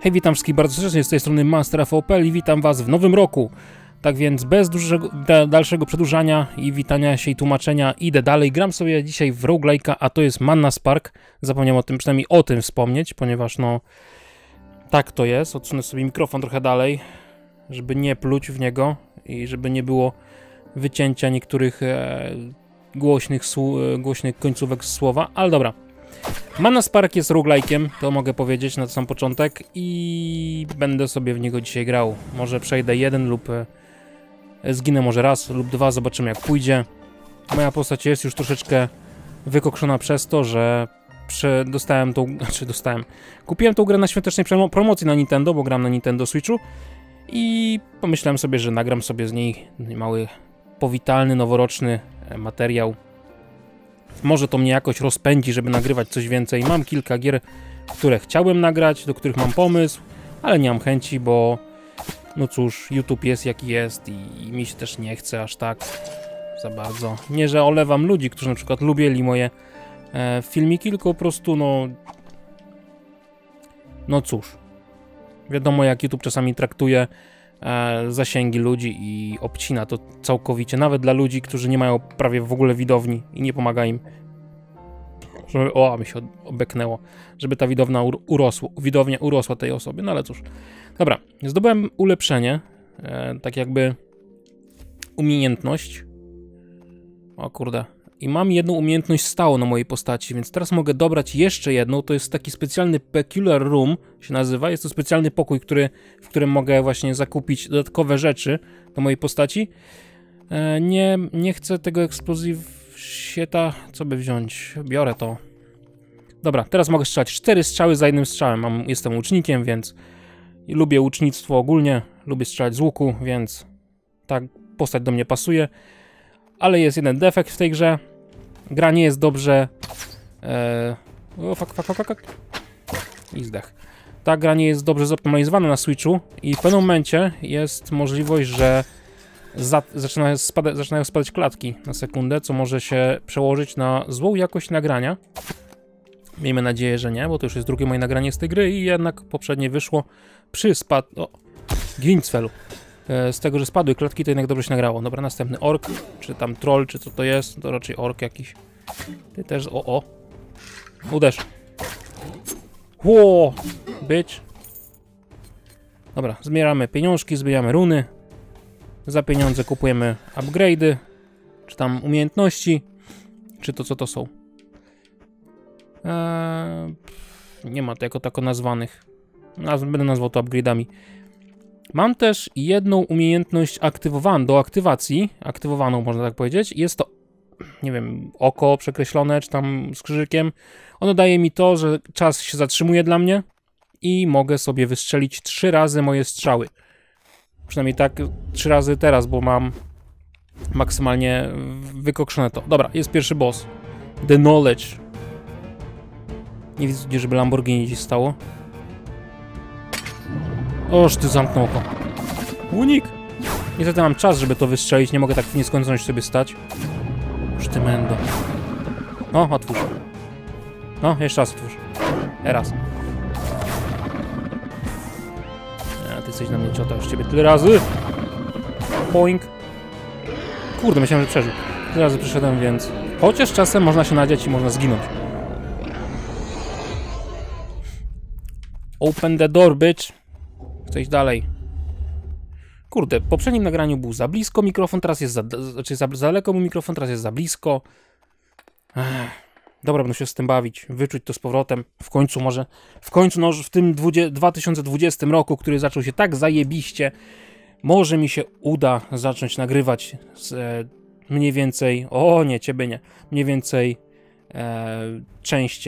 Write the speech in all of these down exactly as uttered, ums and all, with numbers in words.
Hej, witam wszystkich bardzo serdecznie, z tej strony Master F O P L i witam was w nowym roku. Tak więc bez dużego, da, dalszego przedłużania i witania się i tłumaczenia idę dalej. Gram sobie dzisiaj w roguelike'a, a to jest Manna Spark. Zapomniałem o tym, przynajmniej o tym wspomnieć, ponieważ no tak to jest. Odsunę sobie mikrofon trochę dalej, żeby nie pluć w niego i żeby nie było wycięcia niektórych e, głośnych, e, głośnych końcówek słowa, ale dobra. Manna Spark jest roguelike'iem, to mogę powiedzieć na sam początek i będę sobie w niego dzisiaj grał. Może przejdę jeden lub e, zginę może raz lub dwa, zobaczymy jak pójdzie. Moja postać jest już troszeczkę wykokszona przez to, że prze, dostałem tą, znaczy dostałem, kupiłem tą grę na świątecznej promocji na Nintendo, bo gram na Nintendo Switchu i pomyślałem sobie, że nagram sobie z niej mały, powitalny, noworoczny materiał. Może to mnie jakoś rozpędzi, żeby nagrywać coś więcej. Mam kilka gier, które chciałem nagrać, do których mam pomysł, ale nie mam chęci, bo no cóż, YouTube jest jaki jest i, i mi się też nie chce aż tak za bardzo. Nie, że olewam ludzi, którzy na przykład lubili moje e, filmiki, tylko po prostu no... No cóż. Wiadomo jak YouTube czasami traktuje e, zasięgi ludzi i obcina to całkowicie. Nawet dla ludzi, którzy nie mają prawie w ogóle widowni i nie pomaga im. Żeby, o, mi się obeknęło. Żeby ta widownia urosła, widownia urosła tej osobie, no ale cóż. Dobra, zdobyłem ulepszenie, e, tak jakby umiejętność. O kurde. I mam jedną umiejętność stałą na mojej postaci, więc teraz mogę dobrać jeszcze jedną. To jest taki specjalny Peculiar Room, się nazywa. Jest to specjalny pokój, który, w którym mogę właśnie zakupić dodatkowe rzeczy do mojej postaci. E, nie, nie chcę tego Explosive Shieta. Co by wziąć? Biorę to. Dobra, teraz mogę strzelać cztery strzały za jednym strzałem. Mam, jestem łucznikiem, więc lubię łucznictwo ogólnie. Lubię strzelać z łuku, więc ta postać do mnie pasuje. Ale jest jeden defekt w tej grze. Gra nie jest dobrze... E... O, fuck, fuck, fuck, fuck. I zdech. Ta gra nie jest dobrze zoptymalizowana na Switchu i w pewnym momencie jest możliwość, że za... zaczynają, spada... zaczynają spadać klatki na sekundę, co może się przełożyć na złą jakość nagrania. Miejmy nadzieję, że nie, bo to już jest drugie moje nagranie z tej gry i jednak poprzednie wyszło przy spad... O, Gincfelu. Z tego, że spadły klatki, to jednak dobrze się nagrało. Dobra, następny ork, czy tam troll, czy co to jest, to raczej ork jakiś. Ty też, o, o. Uderz. Ło, bitch. Dobra, zbieramy pieniążki, zbieramy runy. Za pieniądze kupujemy upgrade'y, czy tam umiejętności, czy to co to są. Eee, nie ma to jako tako nazwanych. Naz będę nazwał to upgrade'ami. Mam też jedną umiejętność aktywowaną, do aktywacji, aktywowaną można tak powiedzieć. Jest to, nie wiem, oko przekreślone, czy tam z krzyżykiem. Ono daje mi to, że czas się zatrzymuje dla mnie i mogę sobie wystrzelić trzy razy moje strzały. Przynajmniej tak trzy razy teraz, bo mam maksymalnie wykokszone to. Dobra, jest pierwszy boss. The Knowledge. Nie widzę, żeby Lamborghini gdzieś stało. Oż ty zamknął oko. Unik! Niestety mam czas, żeby to wystrzelić. Nie mogę tak w nieskończoność sobie stać. Oż ty mendo. No, otwórz. No, jeszcze raz otwórz. Teraz. A ty coś na mnie ciota już ciebie tyle razy. Boing. Kurde, myślałem, że przeżył. Tyle razy przyszedłem, więc... Chociaż czasem można się nadziać i można zginąć. Open the door, bitch. Chcę iść dalej. Kurde, w poprzednim nagraniu był za blisko mikrofon, teraz jest za... Znaczy za, za daleko był mikrofon, teraz jest za blisko. Ech. Dobra, będę się z tym bawić. Wyczuć to z powrotem. W końcu może... W końcu no, w tym dwa tysiące dwudziestym roku, który zaczął się tak zajebiście, może mi się uda zacząć nagrywać z, e, mniej więcej... O nie, ciebie nie. Mniej więcej... E, częściej.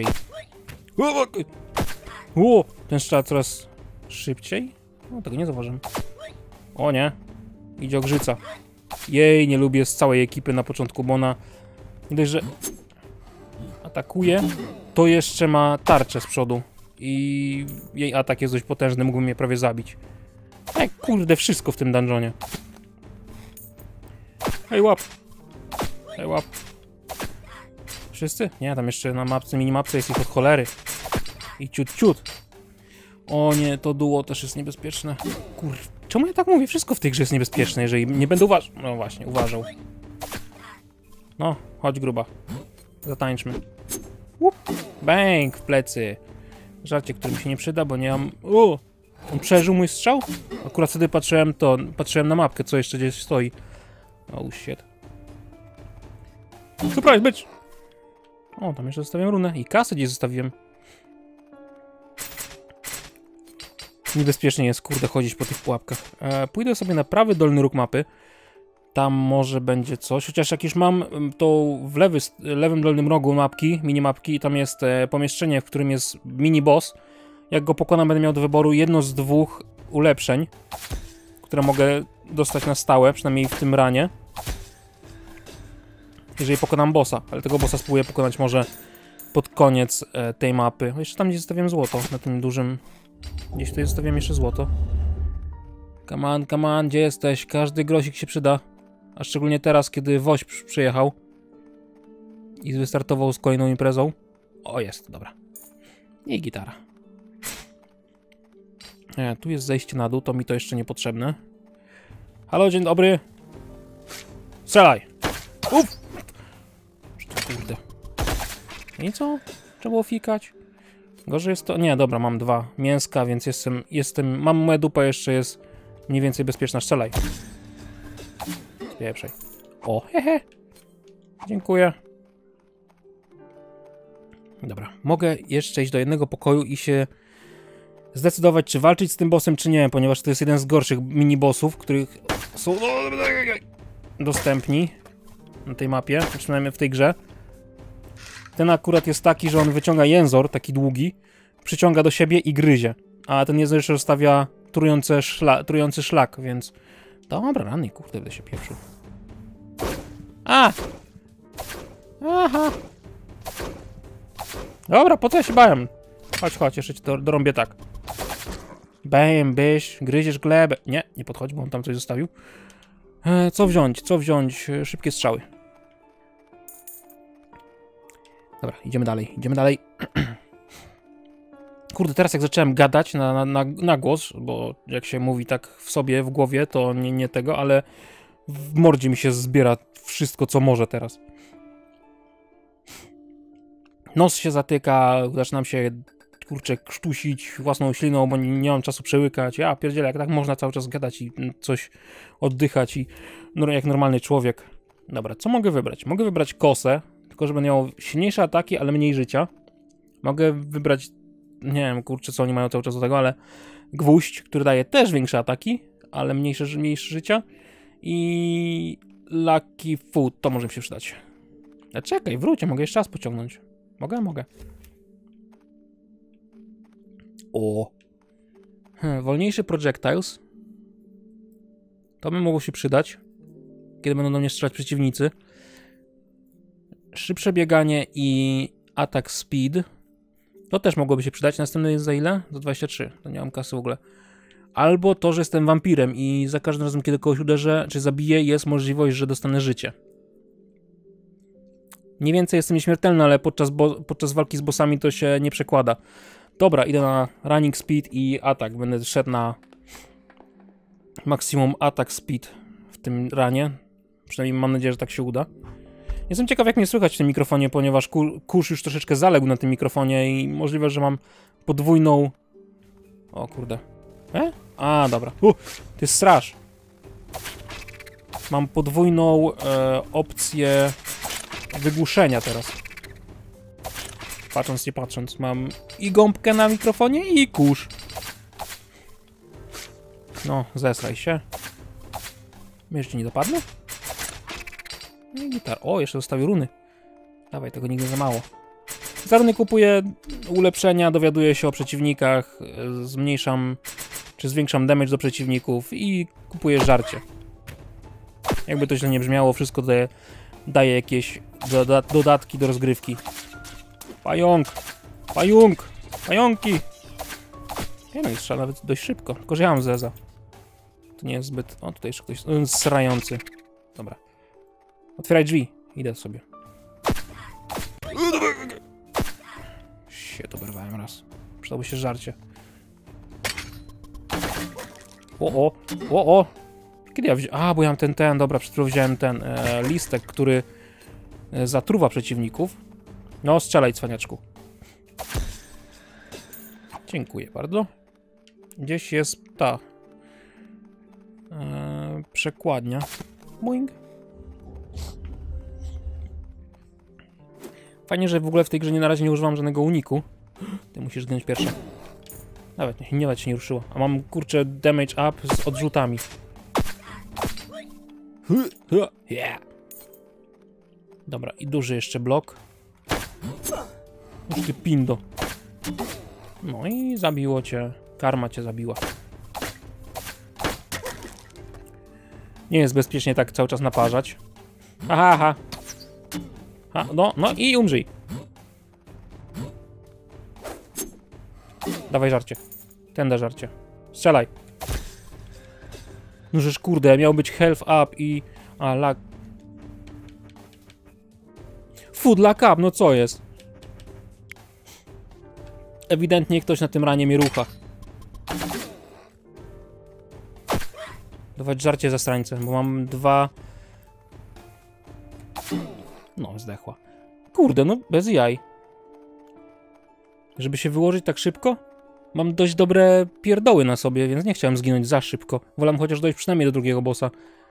O, ten strzał coraz szybciej. No, tego nie zauważyłem. O nie. Idzie ogrzyca. Jej, nie lubię z całej ekipy na początku, bo ona... Nie dość, że... atakuje, to jeszcze ma tarczę z przodu. I jej atak jest dość potężny, mógłby mnie prawie zabić. Ej, kurde, wszystko w tym dungeonie. Hej, łap. Hej, łap. Wszyscy? Nie, tam jeszcze na mapce, minimapce jest ich od cholery. I ciut, ciut. O nie, to duo też jest niebezpieczne. Kur... Czemu ja tak mówię? Wszystko w tej grze jest niebezpieczne, jeżeli nie będę uważał. No właśnie, uważał. No, chodź gruba. Zatańczmy. Łup. Bang w plecy. Żarcie, który mi się nie przyda, bo nie mam... O! On przeżył mój strzał? Akurat wtedy patrzyłem to, patrzyłem na mapkę, co jeszcze gdzieś stoi. Oh shit. Surprise, bitch! O, tam jeszcze zostawiłem runę. I kasę gdzieś zostawiłem. Niebezpiecznie jest, kurde, chodzić po tych pułapkach. E, pójdę sobie na prawy dolny róg mapy. Tam może będzie coś. Chociaż jak już mam to w lewy, lewym dolnym rogu mapki, minimapki, i tam jest e, pomieszczenie, w którym jest mini boss. Jak go pokonam, będę miał do wyboru jedno z dwóch ulepszeń, które mogę dostać na stałe, przynajmniej w tym ranie. Jeżeli pokonam bossa, ale tego bossa spróbuję pokonać może pod koniec e, tej mapy. O, jeszcze tam gdzie zostawiłem złoto, na tym dużym... Gdzieś tutaj zostawiłem jeszcze złoto. Come on, come on, gdzie jesteś? Każdy grosik się przyda. A szczególnie teraz, kiedy Woś przyjechał i wystartował z kolejną imprezą. O, jest, dobra. I gitara. Nie, tu jest zejście na dół, to mi to jeszcze niepotrzebne. Halo, dzień dobry. Strzelaj! Uf! Kurde. I co? Trzeba było fikać. Gorzej jest to... Nie, dobra, mam dwa mięska, więc jestem... jestem mam moja dupa jeszcze jest mniej więcej bezpieczna. Strzelaj. Spieprzaj. O, hehe. Dziękuję. Dobra, mogę jeszcze iść do jednego pokoju i się zdecydować, czy walczyć z tym bossem, czy nie, ponieważ to jest jeden z gorszych mini-bossów, których są dostępni na tej mapie, przynajmniej w tej grze. Ten akurat jest taki, że on wyciąga jęzor, taki długi, przyciąga do siebie i gryzie. A ten jęzor jeszcze zostawia trujące szla trujący szlak, więc... Dobra, rany, kurde, będę się pieprzył. A! Aha! Dobra, po co ja się bałem? Chodź, chodź, jeszcze ci to dorąbię tak. Bam, byś, gryziesz glebę. Nie, nie podchodź, bo on tam coś zostawił. E, co wziąć, co wziąć? Szybkie strzały. Dobra, idziemy dalej, idziemy dalej. Kurde, teraz jak zacząłem gadać na, na, na głos, bo jak się mówi tak w sobie, w głowie, to nie, nie tego, ale w mordzie mi się zbiera wszystko, co może teraz. Nos się zatyka, zaczynam się, kurczę, krztusić własną śliną, bo nie, nie mam czasu przełykać. Ja pierdzielę, jak tak można cały czas gadać i coś oddychać i no, jak normalny człowiek. Dobra, co mogę wybrać? Mogę wybrać kosę, tylko żeby miał silniejsze ataki, ale mniej życia. Mogę wybrać, nie wiem, kurczę, co oni mają cały czas do tego, ale gwóźdź, który daje też większe ataki, ale mniejsze, mniejsze życia. I Lucky Food, to może mi się przydać. A czekaj, wróć, mogę jeszcze raz pociągnąć. Mogę? Mogę. O. Hmm, wolniejszy projectiles. To by mogło się przydać, kiedy będą do mnie strzelać przeciwnicy. Szybsze bieganie i attack speed. To też mogłoby się przydać. Następny jest za ile? Za dwadzieścia trzy. To nie mam kasy w ogóle. Albo to, że jestem wampirem i za każdym razem, kiedy kogoś uderzę, czy zabiję, jest możliwość, że dostanę życie. Mniej więcej jestem nieśmiertelny, ale podczas, podczas walki z bossami to się nie przekłada. Dobra, idę na running speed i atak. Będę szedł na maksimum attack speed w tym ranie. Przynajmniej mam nadzieję, że tak się uda. Jestem ciekaw, jak mnie słychać w tym mikrofonie, ponieważ kurz już troszeczkę zaległ na tym mikrofonie i możliwe, że mam podwójną... O kurde. E? A, dobra. Uh, to jest straż. Mam podwójną e, opcję wygłuszenia teraz. Patrząc, nie patrząc. Mam i gąbkę na mikrofonie, i kurz. No, zesraj się. Jeszcze nie dopadnę? No i gitar. O, jeszcze zostawił runy. Dawaj, tego nigdy za mało. Za runy kupuję ulepszenia, dowiaduję się o przeciwnikach, zmniejszam czy zwiększam damage do przeciwników i kupuję żarcie. Jakby to źle nie brzmiało, wszystko daje, daje jakieś doda dodatki do rozgrywki. Pająk! Pająk! Pająki! Ja no, strzela nawet dość szybko, tylko że ja mam zeza. To nie jest zbyt... O, tutaj jeszcze ktoś srający. Dobra. Otwieraj drzwi. Idę sobie. Się to oberwałem raz. Przydałoby się żarcie. O, o, o, o. Kiedy ja wziąłem? A, bo ja mam ten, ten, dobra, przed chwilą wziąłem ten e, listek, który e, zatruwa przeciwników. No, strzelaj, cwaniaczku. Dziękuję bardzo. Gdzieś jest ta e, przekładnia. Boing. Fajnie, że w ogóle w tej grze nie na razie nie używam żadnego uniku. Ty musisz zginąć pierwsza. Nawet nie, nawet się nie ruszyła. A mam, kurczę, damage up z odrzutami. Yeah. Dobra, i duży jeszcze blok. Już ty pindo. No i zabiło cię. Karma cię zabiła. Nie jest bezpiecznie tak cały czas naparzać. Aha, aha. Ha, no, no i umrzyj. Dawaj żarcie. Ten da żarcie. Strzelaj. No żeż kurde, miał być health up i... A, lag... Food lag up, no co jest? Ewidentnie ktoś na tym ranie mnie rucha. Dawać żarcie zastrańce, bo mam dwa... No, zdechła. Kurde, no bez jaj. Żeby się wyłożyć tak szybko? Mam dość dobre pierdoły na sobie, więc nie chciałem zginąć za szybko. Wolałem chociaż dojść przynajmniej do drugiego bossa.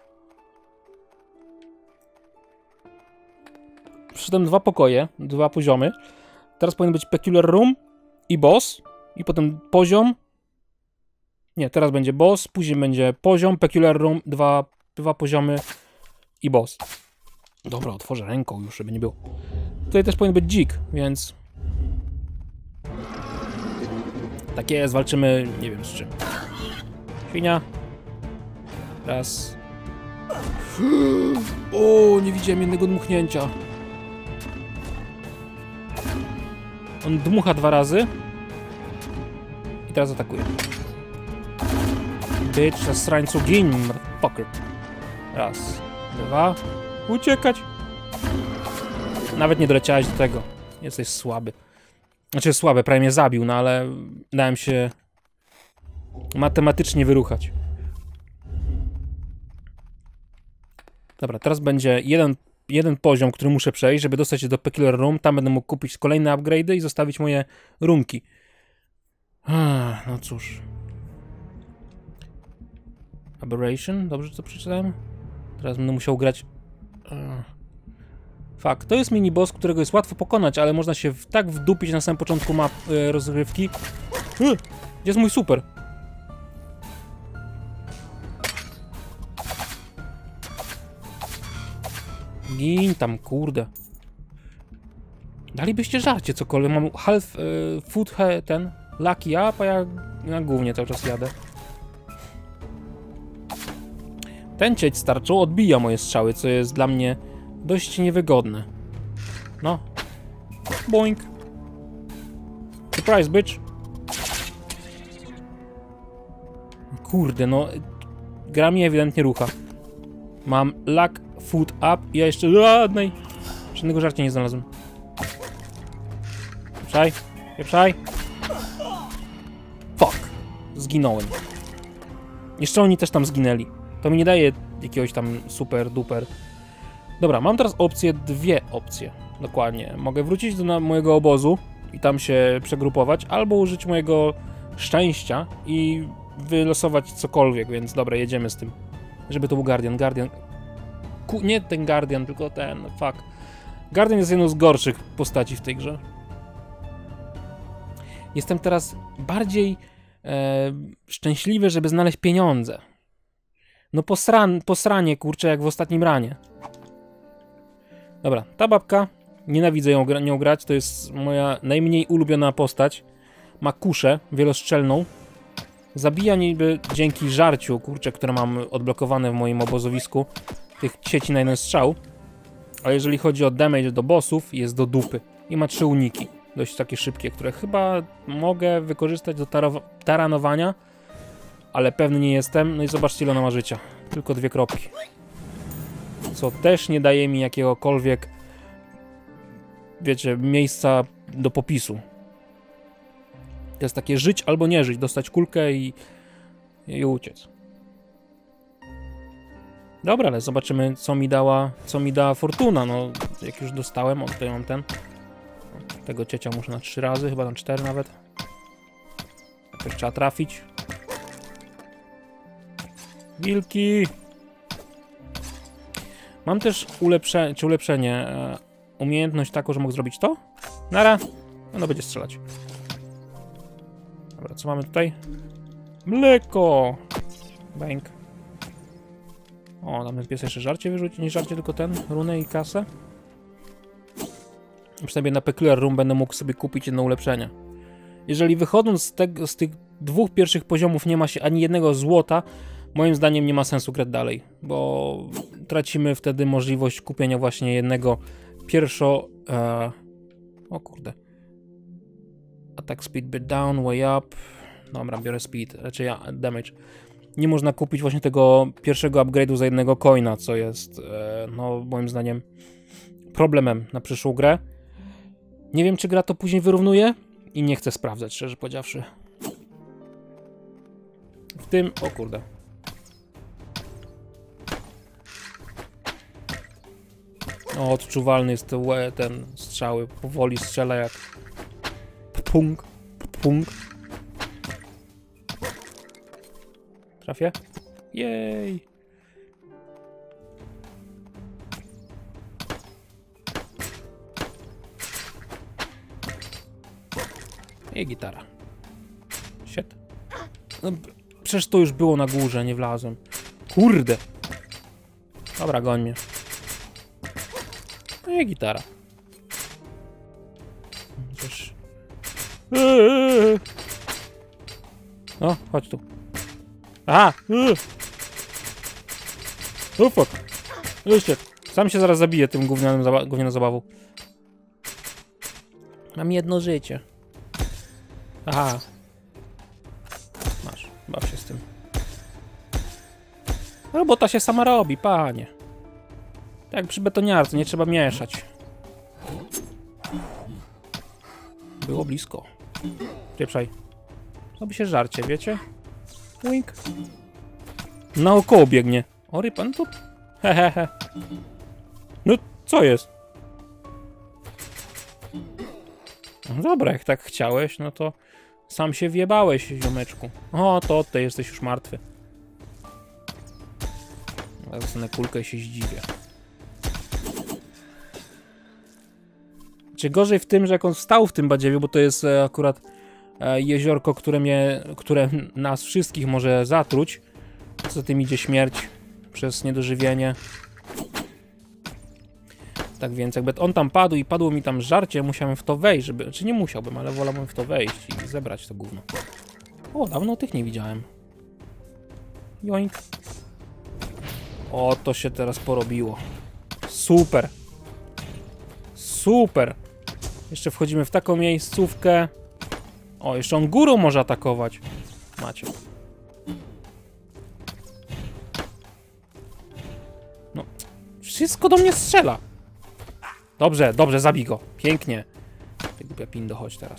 Przyszedłem dwa pokoje, dwa poziomy. Teraz powinien być Peculiar Room i boss. I potem poziom. Nie, teraz będzie boss, później będzie poziom, Peculiar Room, dwa, dwa poziomy i boss. Dobra, otworzę ręką już, żeby nie było. Tutaj też powinien być dzik, więc... Tak jest, walczymy, nie wiem z czym. Świnia. Raz. O, nie widziałem jednego dmuchnięcia. On dmucha dwa razy. I teraz atakuje. Bitch, zasrańcu, gin, motherfucker. Raz, dwa. Uciekać. Nawet nie doleciałeś do tego. Jesteś słaby. Znaczy słaby, prawie mnie zabił, no ale dałem się matematycznie wyruchać. Dobra, teraz będzie jeden, jeden poziom, który muszę przejść, żeby dostać się do Peculiar Room. Tam będę mógł kupić kolejne upgrade'y i zostawić moje runki. No cóż. Aberration? Dobrze to przeczytałem? Teraz będę musiał grać... Fuck, to jest mini-boss, którego jest łatwo pokonać, ale można się w, tak wdupić na samym początku map e, rozgrywki. Y, gdzie jest mój super? Gin tam, kurde. Dalibyście żarcie cokolwiek. Mam half e, food he, ten lucky up, a ja na głównie cały czas jadę. Ten cieć starczą odbija moje strzały, co jest dla mnie dość niewygodne. No. Boink. Surprise, bitch. Kurde, no. Gra mi ewidentnie rucha. Mam luck, food up i ja jeszcze żadnej. Żadnego żarcia nie znalazłem. Pieprzaj. Pieprzaj. Fuck. Zginąłem. Jeszcze oni też tam zginęli. To mi nie daje jakiegoś tam super duper. Dobra, mam teraz opcje, dwie opcje. Dokładnie. Mogę wrócić do mojego obozu i tam się przegrupować, albo użyć mojego szczęścia i wylosować cokolwiek, więc dobra, jedziemy z tym. Żeby to był Guardian. Guardian... Ku... Nie ten Guardian, tylko ten... Fuck. Guardian jest jedną z gorszych postaci w tej grze. Jestem teraz bardziej e, szczęśliwy, żeby znaleźć pieniądze. No posran, posranie, kurczę, jak w ostatnim ranie. Dobra, ta babka, nienawidzę ją, nią grać, to jest moja najmniej ulubiona postać. Ma kuszę wielostrzelną. Zabija niby dzięki żarciu, kurczę, które mam odblokowane w moim obozowisku, tych sieci na jeden strzał. Ale jeżeli chodzi o damage do bossów, jest do dupy. I ma trzy uniki, dość takie szybkie, które chyba mogę wykorzystać do taranowania, ale pewny nie jestem. No i zobaczcie, ile ona ma życia. Tylko dwie kropki. Co też nie daje mi jakiegokolwiek, wiecie, miejsca do popisu. To jest takie żyć albo nie żyć, dostać kulkę i, i uciec. Dobra, ale zobaczymy, co mi dała, co mi dała fortuna. No, jak już dostałem, o tutaj mam ten. Tego ciecia muszę na trzy razy, chyba na cztery nawet. Też trzeba trafić. Wilki! Mam też ulepszenie, czy ulepszenie, e, umiejętność taką, że mogę zrobić to. Nara. Ono będzie strzelać. Dobra, co mamy tutaj? Mleko! Bank. O, tam ten pies jeszcze żarcie wyrzuci, nie żarcie, tylko ten, runę i kasę. Przynajmniej na Peculiar Room będę mógł sobie kupić jedno ulepszenie. Jeżeli wychodząc z, tego, z tych dwóch pierwszych poziomów nie ma się ani jednego złota, moim zdaniem nie ma sensu grać dalej, bo tracimy wtedy możliwość kupienia właśnie jednego pierwszo... E, o kurde. Attack speed bit down, way up. Dobra, biorę speed, raczej ja, damage. Nie można kupić właśnie tego pierwszego upgrade'u za jednego coina, co jest, e, no moim zdaniem, problemem na przyszłą grę. Nie wiem, czy gra to później wyrównuje i nie chcę sprawdzać, szczerze powiedziawszy. W tym... o kurde. No, odczuwalny jest ten, ten strzały. Powoli strzela jak... punk, punk. Trafię? Jej! I gitara. Shit. No, przecież to już było na górze, nie wlazłem. Kurde! Dobra, goń mnie. No i gitara. Przecież... Eee. No, chodź tu. Aha! Eee. Oh fuck! Jeszcze. Sam się zaraz zabiję tym gównianym zaba gównianą zabawą. Mam jedno życie. Aha. Masz, baw się z tym. Robota się sama robi, panie. Tak jak przy betoniarce, nie trzeba mieszać. Było blisko. Pieprzaj. Robi się żarcie, wiecie? Wink. Naokoło biegnie. O, rypan tu. Hehehe. No, co jest? No dobra, jak tak chciałeś, no to sam się wjebałeś, ziomeczku. O, to ty jesteś już martwy. Ja zostanę kulkę i się zdziwię. Czy gorzej w tym, że jak on wstał w tym badziewiu, bo to jest e, akurat e, jeziorko, które mnie, które nas wszystkich może zatruć. Co tym idzie śmierć przez niedożywienie. Tak więc jakby on tam padł i padło mi tam żarcie, musiałem w to wejść, żeby... Czy nie musiałbym, ale wolałbym w to wejść i zebrać to gówno. O, dawno tych nie widziałem. Joink. O, to się teraz porobiło. Super. Super. Jeszcze wchodzimy w taką miejscówkę. O, jeszcze on górą może atakować. Macie. No. Wszystko do mnie strzela. Dobrze, dobrze, zabij go. Pięknie. Ty głupia pindo, chodź teraz.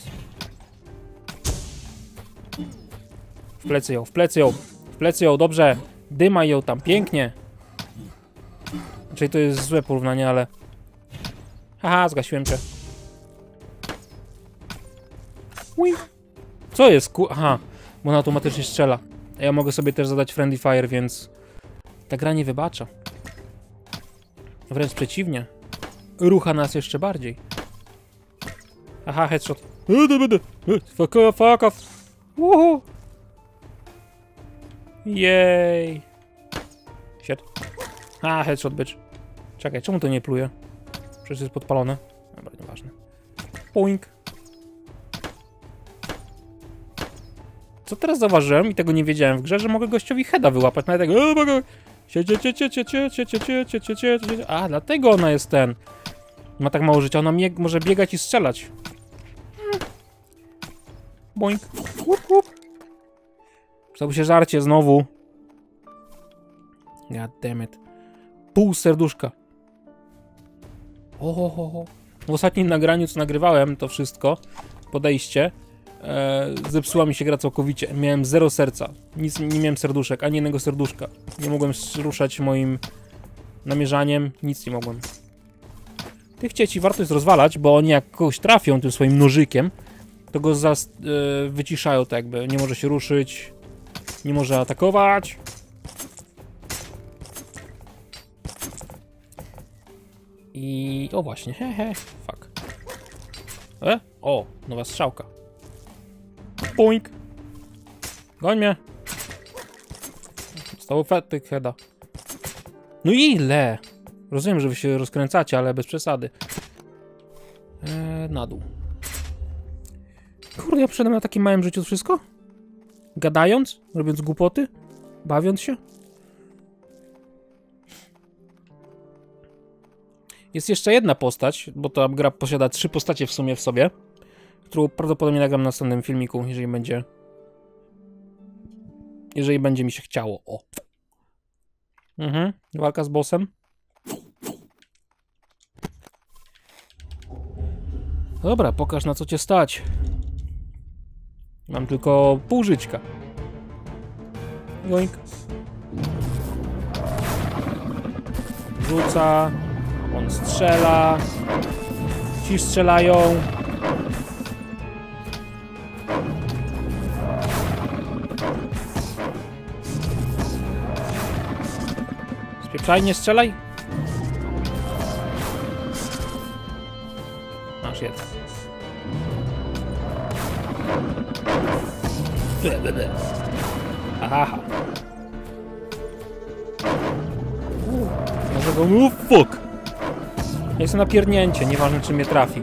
W plecy ją, w plecy ją. W plecy ją, dobrze. Dymaj ją tam, pięknie. Czyli to jest złe porównanie, ale... Haha, zgasiłem cię. Ui. Co jest ku... Aha, bo on automatycznie strzela. A ja mogę sobie też zadać Friendly Fire, więc... Ta gra nie wybacza. Wręcz przeciwnie. Rucha nas jeszcze bardziej. Aha, headshot. Fuck off, fuck off. Woohoo. Jej. Shit. A, headshot, bitch. Czekaj, czemu to nie pluje? Przecież jest podpalone. Dobra, nieważne. Poink. Co teraz zauważyłem i tego nie wiedziałem w grze, że mogę gościowi heada wyłapać. Nawet tak... O, mogę... A, dlatego ona jest ten. Ma tak mało życia. Ona może biegać i strzelać. Boink. Łup, łup. Przydało się żarcie znowu. God damn it. Pół serduszka. O, o, o. W ostatnim nagraniu, co nagrywałem, to wszystko, podejście, e, zepsuła mi się gra całkowicie. Miałem zero serca. Nic, nie miałem serduszek, ani jednego serduszka. Nie mogłem ruszać moim namierzaniem, nic nie mogłem. Tych dzieci warto jest rozwalać, bo oni jak kogoś trafią tym swoim nożykiem, to go zas, e, wyciszają tak jakby. Nie może się ruszyć, nie może atakować. I... o właśnie, hehe, fuck. E? O, nowa strzałka. Poink. Goń mnie. Zostało fety heada. No ile? Rozumiem, że wy się rozkręcacie, ale bez przesady. Eee, na dół. Kurde, ja przyszedłem na takim małym życiu wszystko? Gadając? Robiąc głupoty? Bawiąc się? Jest jeszcze jedna postać, bo ta gra posiada trzy postacie w sumie w sobie, którą prawdopodobnie nagram na następnym filmiku, jeżeli będzie... Jeżeli będzie mi się chciało. O. Mhm. Walka z bossem. Dobra, pokaż na co cię stać. Mam tylko pół żyćka. Joink. Rzuca. On strzela. Ci strzelają. Spieprzaj, nie strzelaj. Masz jeden. Aha. Może go... Oh, fuck! Ja jestem na pierdnięcie, nieważne czy mnie trafi.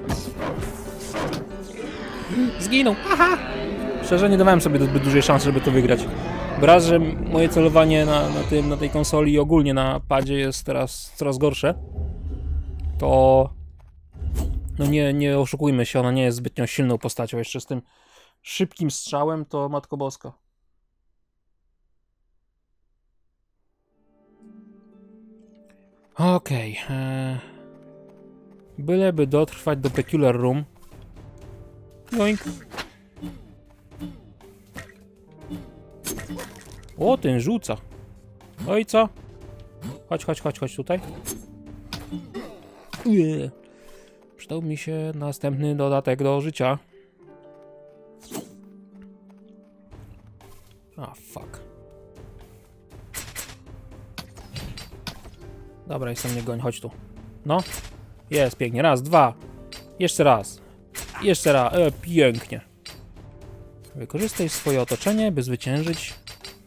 Zginął! Aha! Szczerze nie dawałem sobie zbyt dużej szansy, żeby to wygrać. Bo raz, że moje celowanie na, na, tym, na tej konsoli i ogólnie na padzie jest teraz coraz gorsze, to... No nie, nie oszukujmy się, ona nie jest zbytnio silną postacią. Jeszcze z tym szybkim strzałem to Matko Boska. Okej. Okay, e... Byleby dotrwać do Peculiar Room. Joink. O, ten rzuca. No i co? Chodź, chodź, chodź, chodź tutaj. Ue. Przydał mi się następny dodatek do życia. A, fuck. Dobra, jestem nie goń, chodź tu. No. Jest, pięknie. Raz, dwa. Jeszcze raz. Jeszcze raz. E, pięknie. Wykorzystaj swoje otoczenie, by zwyciężyć.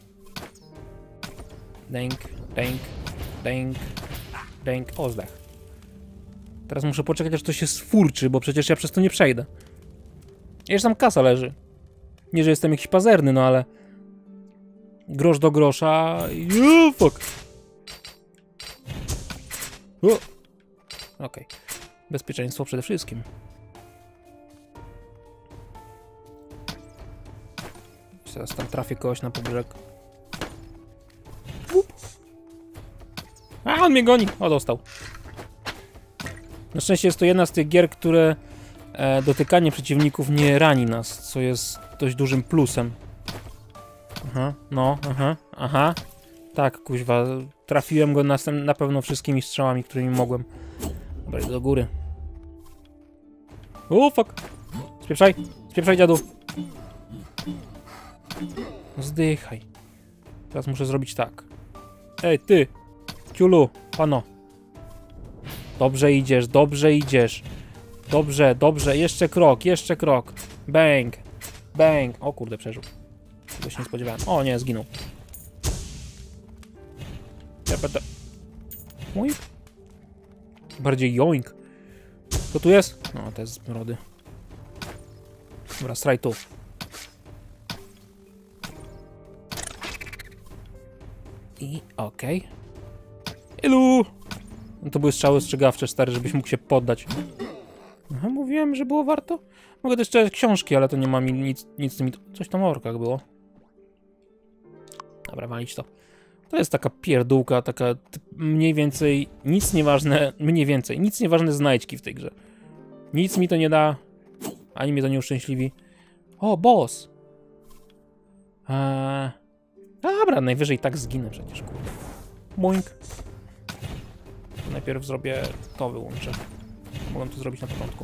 Dęk, dęk, dęk, dęk. O, zdech. Teraz muszę poczekać, aż to się sfurczy, bo przecież ja przez to nie przejdę. Jeszcze tam kasa leży. Nie, że jestem jakiś pazerny, no ale... Grosz do grosza... Oh, fuck. Okej. Okay. Bezpieczeństwo przede wszystkim. Teraz tam trafię kogoś na pobrzeg. A, on mnie goni! O, dostał. Na szczęście jest to jedna z tych gier, które e, dotykanie przeciwników nie rani nas, co jest dość dużym plusem. Aha, no, aha, aha. Tak, kuźwa, trafiłem go na, na pewno wszystkimi strzałami, którymi mogłem. Dobra, do góry. O, fuck! Spieprzaj, spieprzaj, dziadu! Zdychaj. Teraz muszę zrobić tak. Ej, ty! Ciulu, pano. Dobrze idziesz, dobrze idziesz. Dobrze, dobrze, jeszcze krok, jeszcze krok. Bang, bang. O kurde, przeżył. Tego się nie spodziewałem. O nie, zginął. Joink. Bardziej joink. Co tu jest? No, to jest zmrody. Dobra, straj tu. I okej. Okay. Ilu? No to były strzały ostrzegawcze, stary, żebyś mógł się poddać. Aha, mówiłem, że było warto. Mogę też czytać książki, ale to nie ma mi nic, nic z tymi... Coś tam o orkach było. Dobra, walić to. To jest taka pierdółka, taka mniej więcej nic nieważne, mniej więcej, nic nieważne znajdźki w tej grze. Nic mi to nie da, ani mnie to nie uszczęśliwi. O, boss! Eee... Dobra, najwyżej tak zginę przecież, kurde. Boink. Najpierw zrobię to, wyłączę. Mogę to zrobić na początku.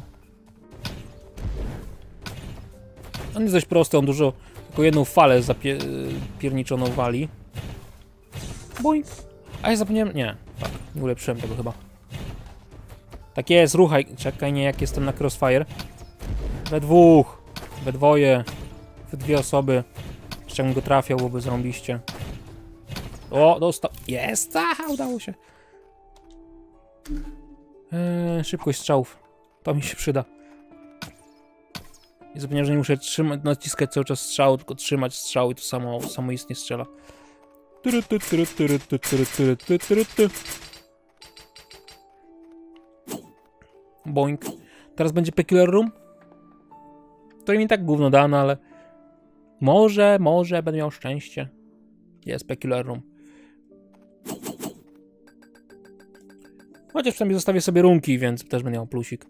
On jest dość prosty, on dużo... Tylko jedną falę zapierniczoną wali. Boink. A ja zapomniałem... Nie, tak, nie ulepszyłem tego chyba. Tak jest, ruchaj. Czekaj, nie, jak jestem na crossfire. We dwóch. We dwoje. We dwie osoby. Jeszcze jakbym go trafiał, byłoby zarąbiście. O, dostał. Jest! Aha, udało się. Eee, szybkość strzałów. To mi się przyda. I zapomniałem, że nie muszę trzymać, naciskać cały czas strzału, tylko trzymać strzał i to samo, samoistnie strzela. Boink. Teraz będzie Peculiar Room. To mi tak gówno dano, ale... Może, może będę miał szczęście. Jest Peculiar Room. Chociaż przynajmniej zostawię sobie runki, więc też będę miał plusik.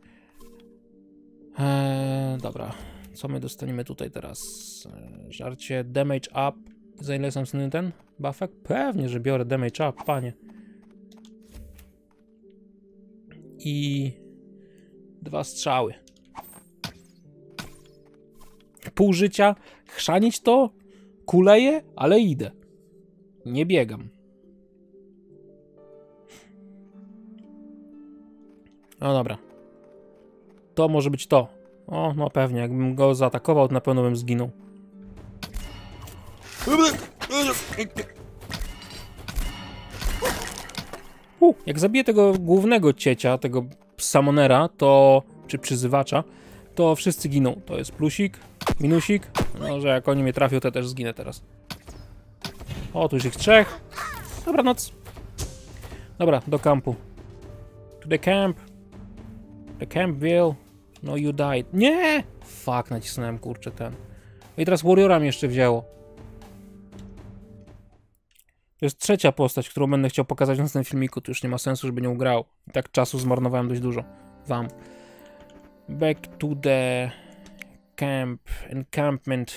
Eee, dobra. Co my dostaniemy tutaj teraz? Eee, żarcie damage up. Za ile sam syny ten buffek? Pewnie, że biorę damage up, panie. I... Dwa strzały. Pół życia. Chrzanić to? Kuleję, ale idę. Nie biegam. No dobra. To może być to. O, no pewnie. Jakbym go zaatakował, to na pewno bym zginął. U, jak zabiję tego głównego ciecia, tego summonera, to... czy przyzywacza, to wszyscy giną. To jest plusik, minusik. No, że jak oni mnie trafią, to też zginę teraz. O, tu już ich trzech. Dobranoc. Dobra, do kampu. To the camp. The Campville. No you died. Nie! Fuck, nacisnąłem, kurczę, ten. I teraz Warriora mi jeszcze wzięło. To jest trzecia postać, którą będę chciał pokazać w następnym filmiku. To już nie ma sensu, żeby nią grał. I tak czasu zmarnowałem dość dużo. Wam. Back to the camp. Encampment.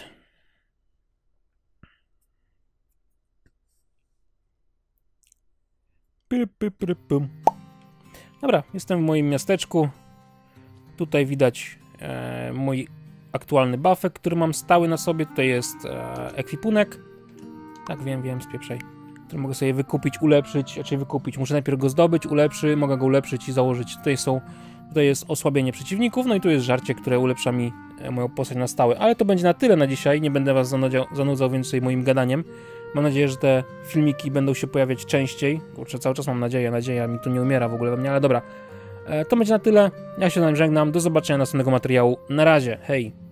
Dobra, jestem w moim miasteczku. Tutaj widać e, mój aktualny buffek, który mam stały na sobie. Tutaj jest e, ekwipunek. Tak, wiem, wiem, spieprzaj. Który mogę sobie wykupić, ulepszyć, raczej wykupić. Muszę najpierw go zdobyć, ulepszy, mogę go ulepszyć i założyć. Tutaj są, tutaj jest osłabienie przeciwników, no i tu jest żarcie, które ulepsza mi e, moją postać na stałe. Ale to będzie na tyle na dzisiaj, nie będę was zanudzał, zanudzał więcej moim gadaniem. Mam nadzieję, że te filmiki będą się pojawiać częściej. Kurczę, cały czas mam nadzieję, nadzieja mi tu nie umiera w ogóle we mnie, ale dobra. To będzie na tyle. Ja się z wami żegnam. Do zobaczenia następnego materiału. Na razie. Hej.